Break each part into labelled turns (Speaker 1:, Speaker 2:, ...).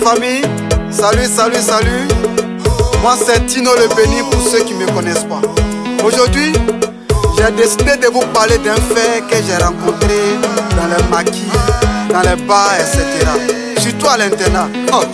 Speaker 1: famille, salut. Moi c'est Tino le Béni pour ceux qui ne me connaissent pas. Aujourd'hui, j'ai décidé de vous parler d'un fait que j'ai rencontré dans les maquis, dans les bars, etc. Surtout à l'internat.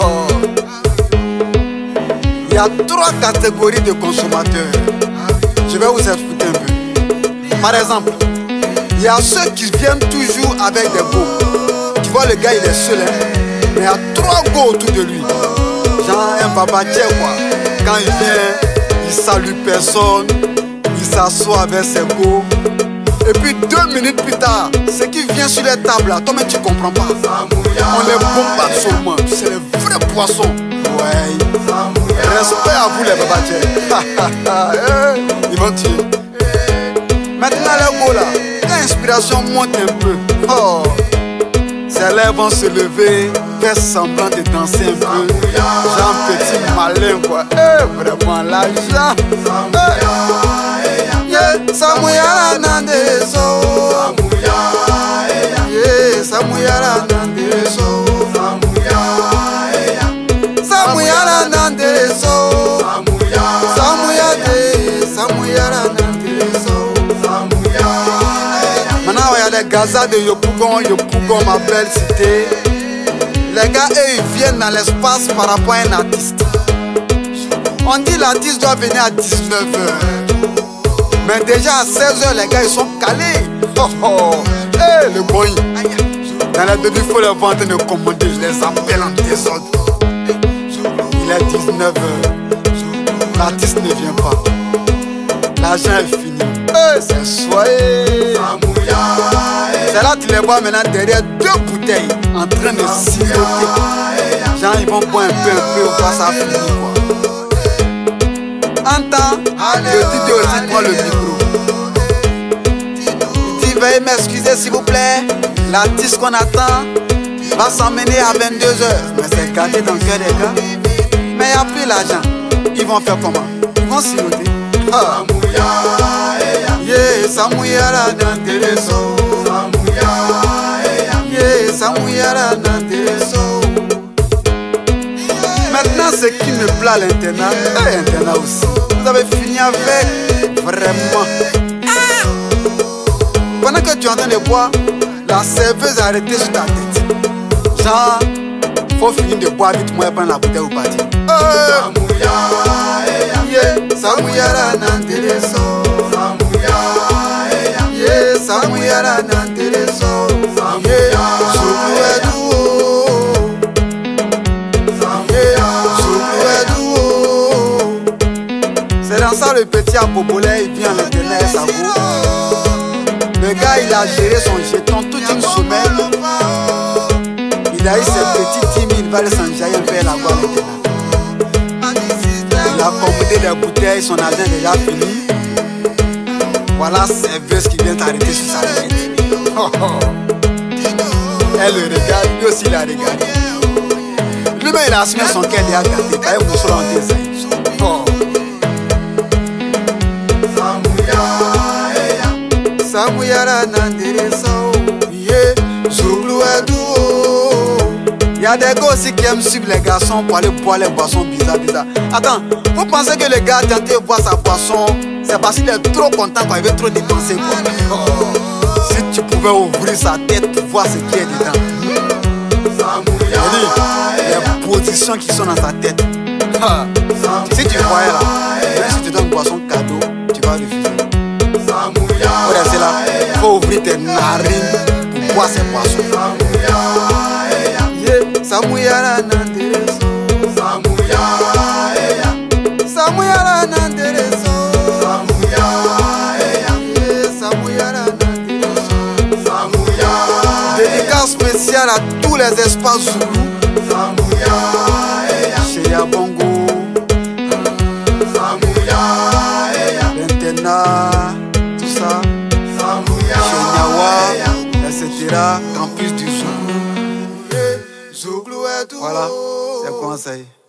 Speaker 1: Il y a 3 catégories de consommateurs. Je vais vous expliquer un peu. Par exemple, il y a ceux qui viennent toujours avec des go. Tu vois, le gars il est seul, mais il y a 3 go autour de lui. Genre un babatier quoi. Quand il vient, il salue personne, il s'assoit avec ses go. Et puis 2 minutes plus tard, ce qui vient sur les tables là, toi-même tu comprends pas. On les bombe absolument, c'est les vrais poissons. Ouais. Respect à vous les babatiers. Ils vont tuer. Maintenant les go là, quand l'inspiration monte un peu, ces lèvres vont se lever, faire semblant de danser un peu. Genre petit malin quoi. Vraiment l'argent. Samuyara nandeso. Samuyara nandeso. Samuyara nandeso. Samuyara nandeso. Maintenant il y a les gazas de Yopougon, ma belle cité. Les gars eux ils viennent dans l'espace par rapport à un artiste. On dit l'artiste doit venir à 19h. Mais déjà à 16h les gars ils sont calés. Le boy. Dans la début il faut les voir en train de commander. Je les appelle en désordre. Il est 19h. L'artiste ne vient pas. L'argent est fini. C'est soirée. C'est là que tu les vois maintenant derrière 2 bouteilles en train de siroter. Genre ils vont boire un peu, on va ça finir quoi. Entends, le DJ aussi prend le micro. Il dit veuillez m'excuser s'il vous plaît. L'artiste qu'on attend va s'emmener à 22h. Mais c'est gâté dans le cœur des gars. Mais il n'y a plus l'argent. Ils vont faire comment? Ils vont siroter. Samuyara nandereso. Samuyara nandereso. Maintenant ce qui me plaît à l'internat, l'internat aussi. Vous avez fini avec vraiment. Pendant que tu es en train de boire, la serveuse a arrêté sur ta tête. Genre, faut finir de boire vite, moi et prendre la bouteille ou partir. Samuyara nandereso. Samuyara nandereso. C'est dans ça le petit Abobolé, il vient à l'internat et ça vaut. Le gars il a géré son jeton toute une semaine. Il a eu ses petits timides, il va les s'enjailler un peu à la voie à l'internat. Il a commandé les bouteilles, son argent est déjà fini. Voilà serveuse qui vient t'arrêter sur sa tête. Elle le regarde, lui aussi il a regardé. Lui-même il a assumé son cœur, il a gâté. Pas un mousseau en dessin. Samuyara nandereso. Zouglu edo. Il y a des gars aussi qui aiment suivre les garçons pour aller boire les boissons bizarres. Attends, vous pensez que le gars a tenté de boire sa boisson, c'est parce qu'il est trop content quand il veut trop dépenser quoi. Si tu pouvais ouvrir sa tête pour voir ce qui est dedans. Les positions qui sont dans sa tête. Si tu voyais là, même si tu donnes une boisson cadeau, tu vas refuser. C'est là, il faut ouvrir tes narines pour boire ces boissons. Samuyara nandereso. Samuyara nandereso. Samuyara nandereso. Dédicace spéciale à tous les espaces zoulous. Chez Yabongo, l'internat, tout ça. Chez Nyawa, etc. Campus du Zoulou. Voilà, c'est le conseil.